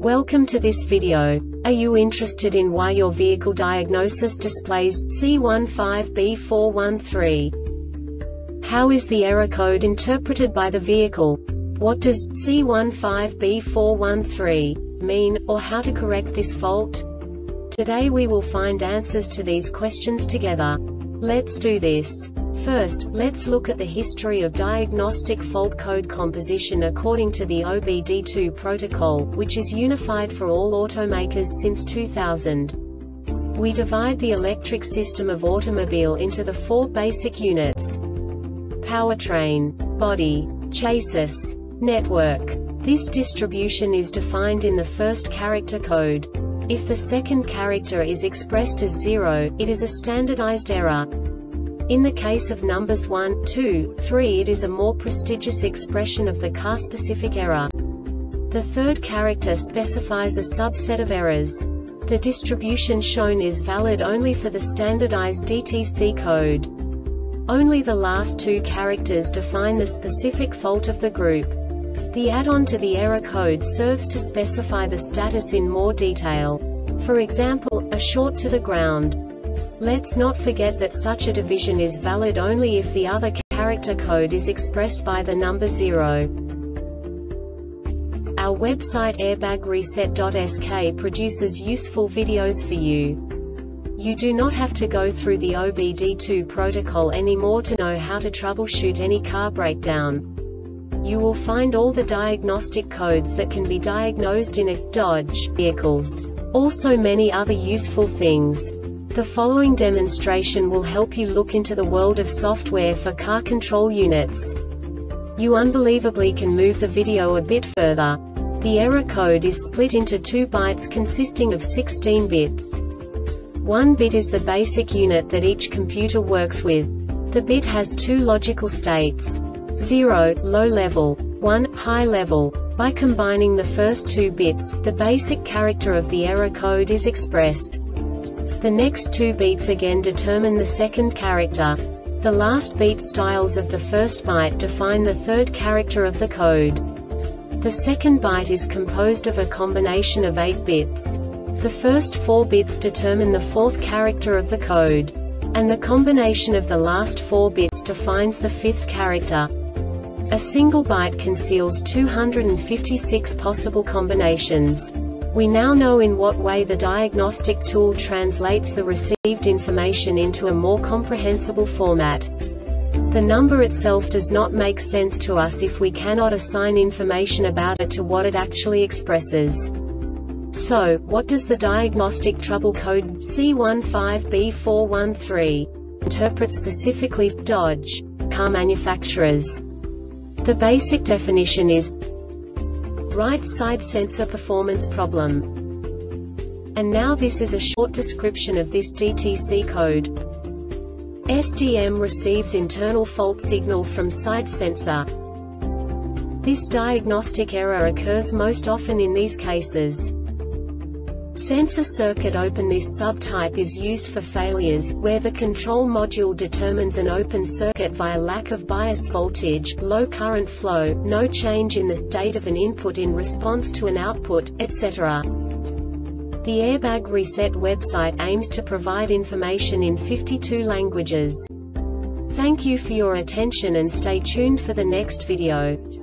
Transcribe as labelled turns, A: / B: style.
A: Welcome to this video. Are you interested in why your vehicle diagnosis displays C15B413? How is the error code interpreted by the vehicle? What does C15B413 mean, or how to correct this fault? Today we will find answers to these questions together. Let's do this. First, let's look at the history of diagnostic fault code composition according to the OBD2 protocol, which is unified for all automakers since 2000. We divide the electric system of automobile into the four basic units: powertrain, body, chassis, network. This distribution is defined in the first character code. If the second character is expressed as 0, it is a standardized error. In the case of numbers 1, 2, 3, it is a more prestigious expression of the car-specific error. The third character specifies a subset of errors. The distribution shown is valid only for the standardized DTC code. Only the last two characters define the specific fault of the group. The add-on to the error code serves to specify the status in more detail. For example, a short to the ground. Let's not forget that such a division is valid only if the other character code is expressed by the number 0. Our website airbagreset.sk produces useful videos for you. You do not have to go through the OBD2 protocol anymore to know how to troubleshoot any car breakdown. You will find all the diagnostic codes that can be diagnosed in a Dodge vehicles. Also many other useful things. The following demonstration will help you look into the world of software for car control units. You unbelievably can move the video a bit further. The error code is split into 2 bytes consisting of 16 bits. 1 bit is the basic unit that each computer works with. The bit has 2 logical states: 0, low level, 1, high level. By combining the first 2 bits, the basic character of the error code is expressed. The next 2 beats again determine the second character. The last beat styles of the first byte define the third character of the code. The second byte is composed of a combination of 8 bits. The first 4 bits determine the fourth character of the code. And the combination of the last 4 bits defines the fifth character. A single byte conceals 256 possible combinations. We now know in what way the diagnostic tool translates the received information into a more comprehensible format. The number itself does not make sense to us if we cannot assign information about it to what it actually expresses. So, what does the diagnostic trouble code C15B413 interpret specifically for Dodge car manufacturers? The basic definition is right side sensor performance problem. And now this is a short description of this DTC code. SDM receives internal fault signal from side sensor. This diagnostic error occurs most often in these cases. Sensor circuit open. This subtype is used for failures, where the control module determines an open circuit via lack of bias voltage, low current flow, no change in the state of an input in response to an output, etc. The Airbag Reset website aims to provide information in 52 languages. Thank you for your attention and stay tuned for the next video.